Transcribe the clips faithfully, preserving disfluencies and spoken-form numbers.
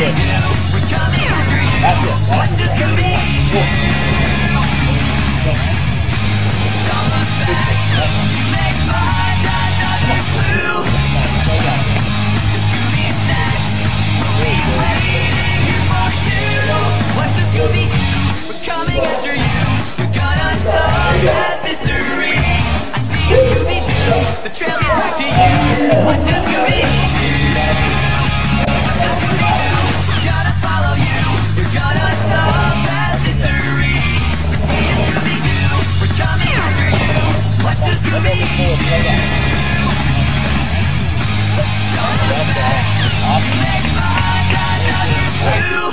it. That's it. That's it. Cool. What's the Scooby do? We're coming after you. You're gonna solve that mystery. I see a Scooby Doo. The trail is back to you. What's the Scooby do? What's the Scooby do? We're gonna follow you. You're gonna solve that mystery. I see a Scooby Doo. We're coming after you. What's the Scooby do? Gonna back. Make my God another true.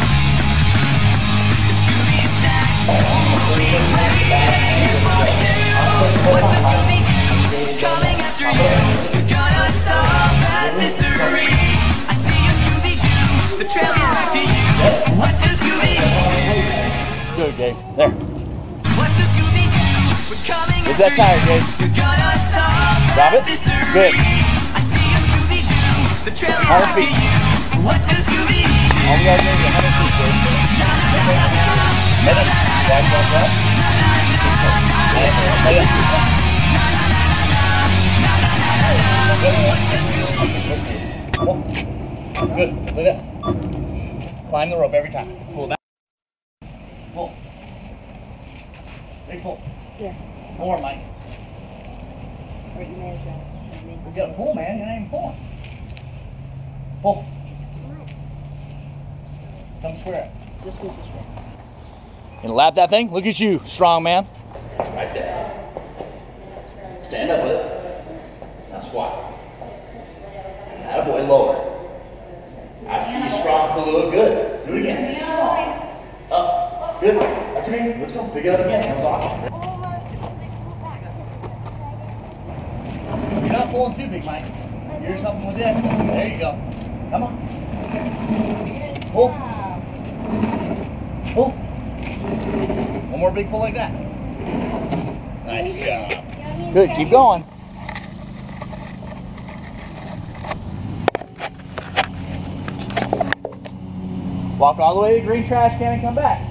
What's the Scooby do? Coming after you. You're gonna solve that mystery. I see a Scooby Doo. The trail is back to you. What's the Scooby do? Good, Gabe. There. What's the Scooby do? We're coming Is after that tired, you. Gabe? You're gonna solve Drop that it. mystery. Good. I see a Scooby Doo. The trail is one hundred back to feet. you. What's the Scooby do? All we gotta do is one hundred feet, Gabe. Minute. Back, back, back. Good. Look at that. Climb the rope every time. Pull back. Pull. Big pull. Yeah. More, Mike. Or you manage that. You gotta pull, man. You're not even pulling. Pull. Come square. Just move this way. Gonna lap that thing? Look at you, strong man. Right there. Stand up with it. Now squat. Attaboy, lower. I see you strong, pull a little good. Do it again. Up. Good. That's me. Let's go. Pick it up again. That was awesome. You're not pulling too big, Mike. You're just helping with the exercise. There you go. Come on. Pull. Pull. One more big pull like that. Nice job. Good, keep going. Walk all the way to the green trash can and come back.